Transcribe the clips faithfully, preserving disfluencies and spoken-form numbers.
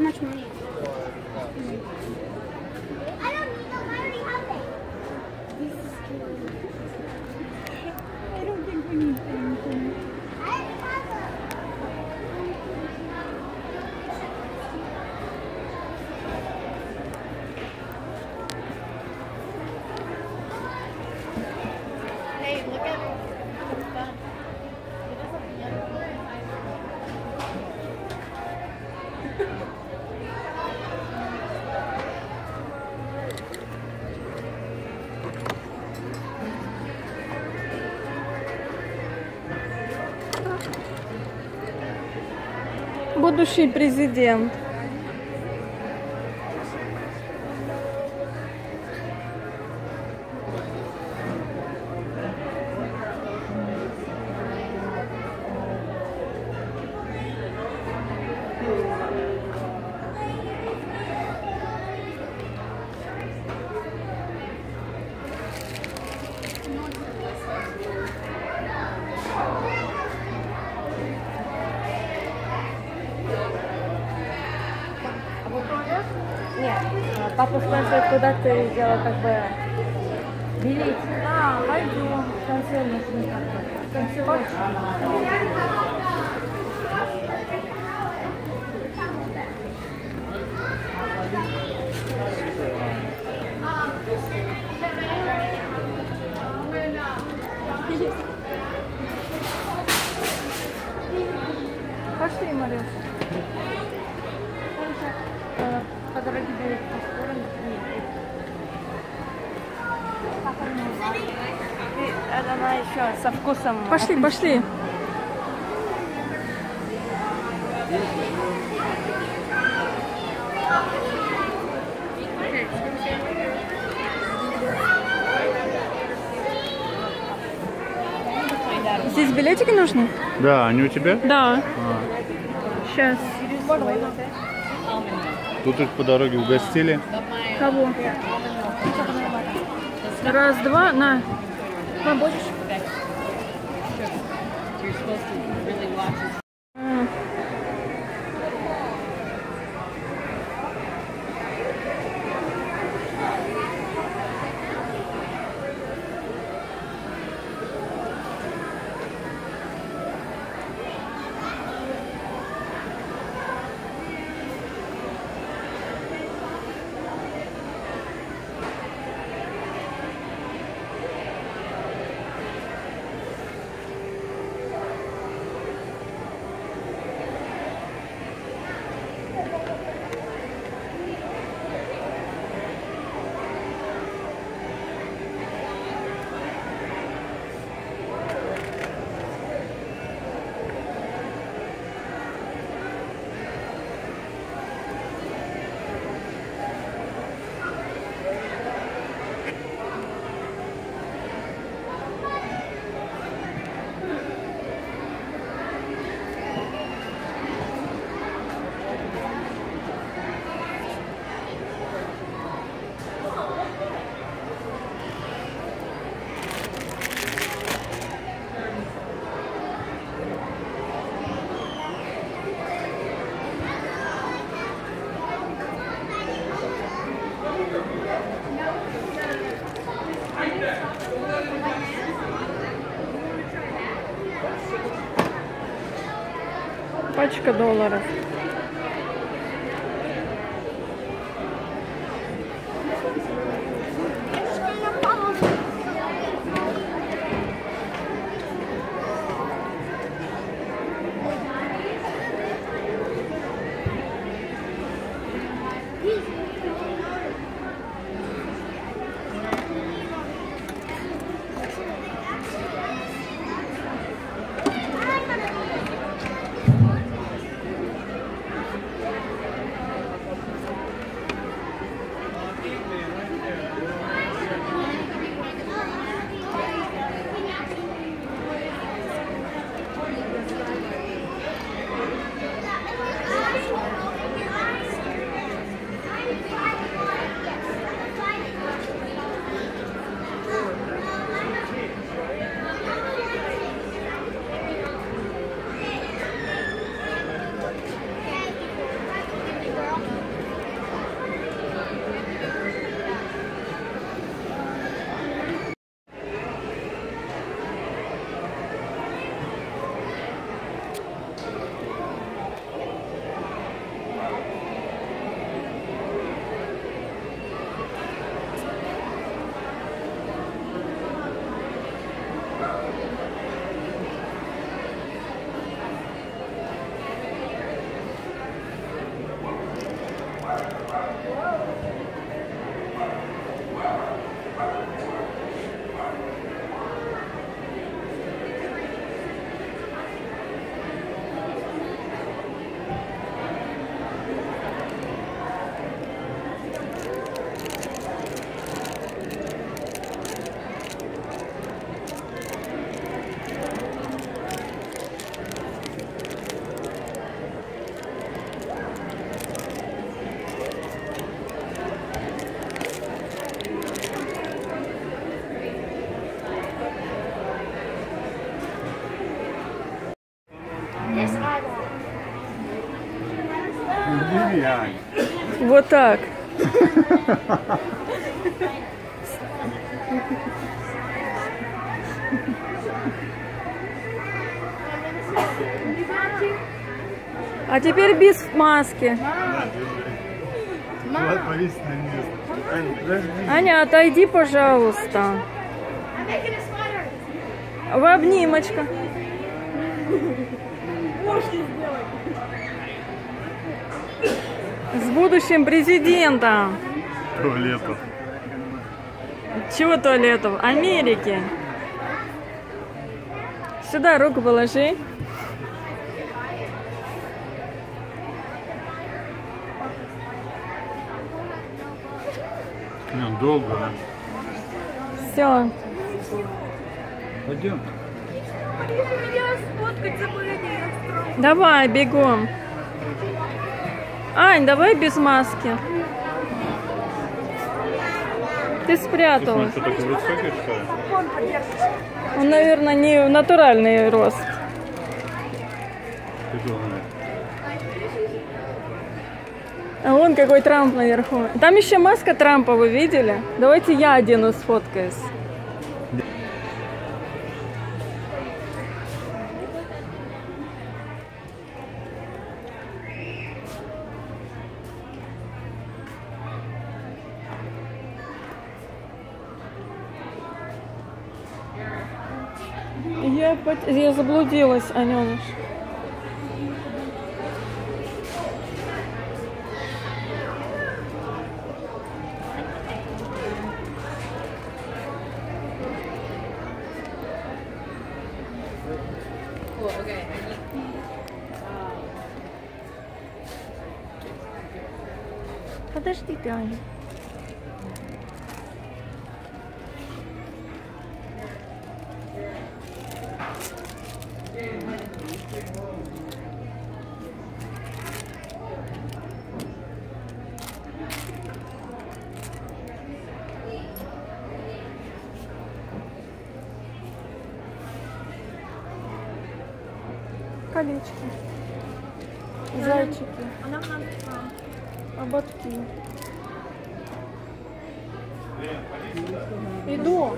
much money? I don't think we need anything. Hey, look at his thumb. It doesn't yellow. Будущий президент. Нет, папа спрашивает, куда ты взяла как бы билет. А, пойдем. Консерв нужно как-то. Консерв. Пошли, Марюша. По дороге дают построен. Это она еще со вкусом. Пошли, пошли. Здесь билетики нужны? Да, они у тебя? Да. А. Сейчас. Тут их по дороге угостили. Кого? Раз, два, на. Побольше. Пачка долларов. Глянь. Вот так. А теперь без маски. Вот повесь на место. Аня, подожди. Аня, отойди, пожалуйста. В обнимочку. С будущим президентом. Туалетов. Чего туалетов? Америки. Сюда руку положи. Ну, долго, да? Все. Пойдем. Давай, бегом. Ань, давай без маски. Ты спряталась. Что, такой высокий, что ли? Он, наверное, не натуральный рост. Ты думаешь? А вон какой Трамп наверху. Там еще маска Трампа, вы видели? Давайте я одену, сфоткаюсь. Я, пот- я заблудилась, Алёныш. Подожди ты, Аня. Колечки. Зайчики. Ободки. Иду.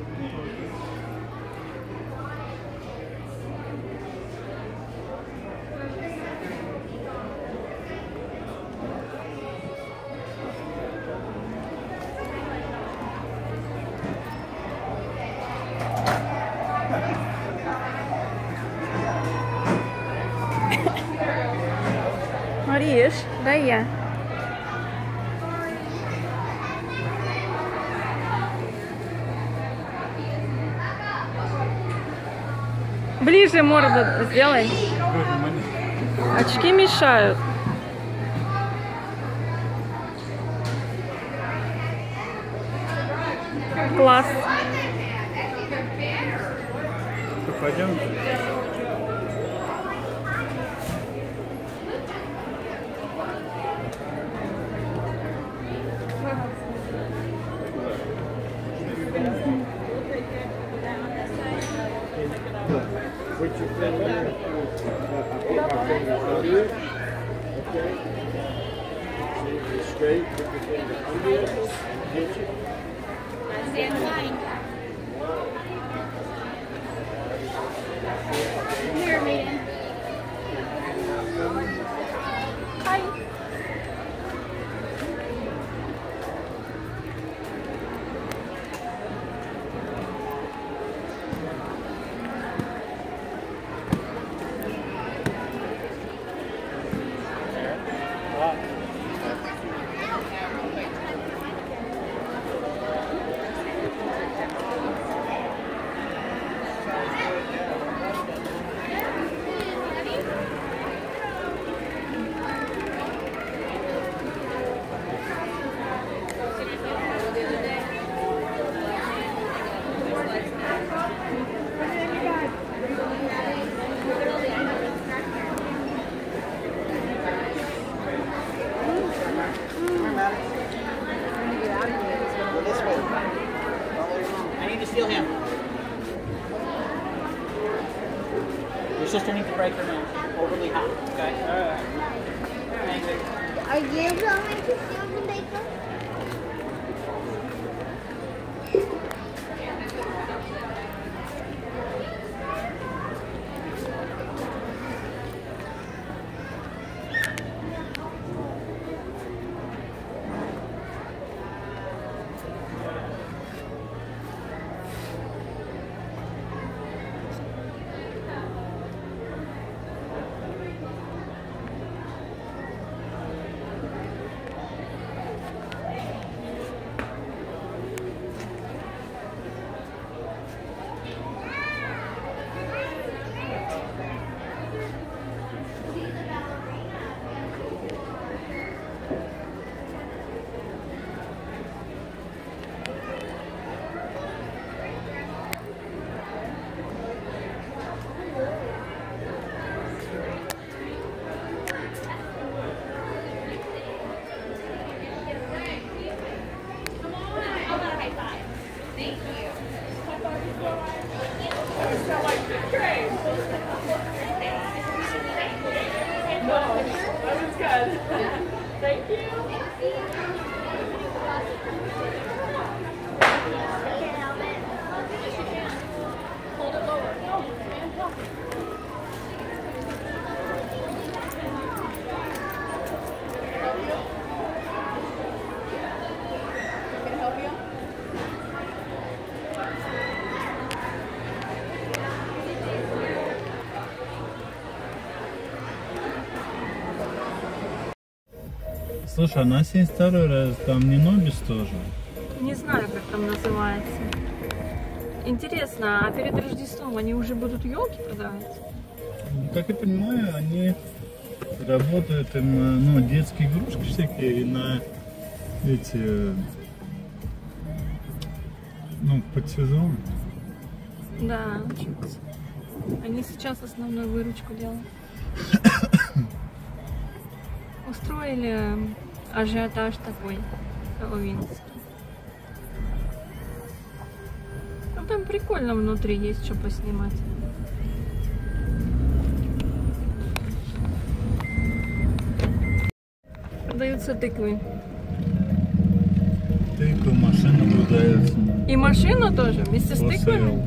Мариш, дай я. Ближе морду сделай. Очки мешают. Класс. Пойдем. Stand line. Here, Maiden. Hi. I need to steal him. Your sister needs to break her nose. Overly hot. Okay? Alright. Thank you. Are you going to steal the bacon? Слушай, а нас есть второй раз, там не Нобис тоже? Не знаю, как там называется. Интересно, а перед Рождеством они уже будут елки продавать? Как я понимаю, они работают и на, ну, детские игрушки всякие, и на эти, ну, подсезон. Да, учатся. Они сейчас основную выручку делают. Устроили ажиотаж такой хэллоуинский. Ну там прикольно внутри, есть что поснимать. Продаются тыквы. Тыквы, машина продается. И машину тоже вместе с тыквами?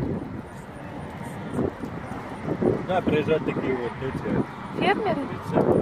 Да, приезжают такие вот эти. Фермеры?